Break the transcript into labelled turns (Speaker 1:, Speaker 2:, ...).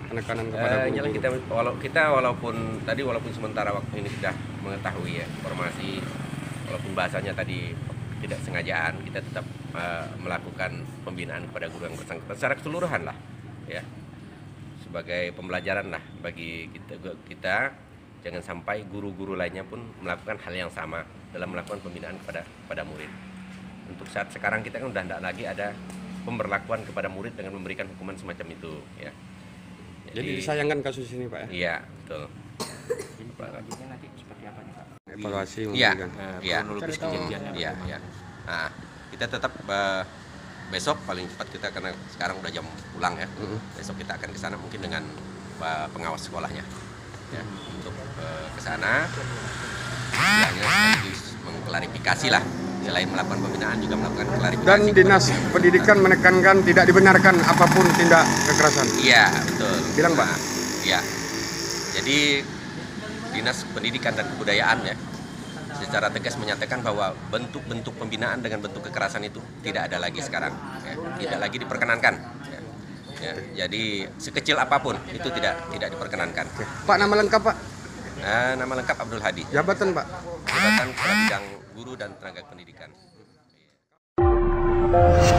Speaker 1: penekanan kepada
Speaker 2: Yang
Speaker 1: guru-guru?
Speaker 2: walaupun sementara waktu ini sudah mengetahui ya informasi, walaupun bahasanya tadi tidak sengajaan, kita tetap melakukan pembinaan kepada guru yang bersangkutan secara keseluruhan lah, ya, sebagai pembelajaran lah bagi kita. Jangan sampai guru-guru lainnya pun melakukan hal yang sama dalam melakukan pembinaan kepada murid. Untuk saat sekarang kita kan udah tidak lagi ada pemberlakuan kepada murid dengan memberikan hukuman semacam itu, ya.
Speaker 1: Jadi disayangkan kasus ini, Pak, ya?
Speaker 2: Iya, betul.
Speaker 3: Selanjutnya nanti seperti apa nih, Pak?
Speaker 1: Evaluasi
Speaker 2: Iya,
Speaker 1: memberikan.
Speaker 2: iya.
Speaker 3: Kronologis kejadiannya.
Speaker 2: Iya, iya. Nah, kita tetap besok paling cepat kita, karena sekarang udah jam pulang ya. Besok kita akan ke sana mungkin dengan pengawas sekolahnya, ya, untuk ke sana. Istilahnya sekaligus mengklarifikasi lah, selain melakukan pembinaan juga melakukan klarifikasi.
Speaker 1: Dan Dinas Pendidikan menekankan tidak dibenarkan apapun tindak kekerasan.
Speaker 2: Iya, betul.
Speaker 1: Bilang, Pak?
Speaker 2: Iya. Jadi Dinas Pendidikan dan Kebudayaan ya secara tegas menyatakan bahwa bentuk-bentuk pembinaan dengan bentuk kekerasan itu tidak ada lagi sekarang, ya. Tidak lagi diperkenankan, ya. Ya, jadi sekecil apapun itu tidak diperkenankan.
Speaker 1: Pak, nama lengkap, Pak?
Speaker 2: Nama lengkap Abdul Hadi.
Speaker 1: Jabatan, Pak?
Speaker 2: Jabatan Kepala Bidang Guru dan Tenaga Pendidikan.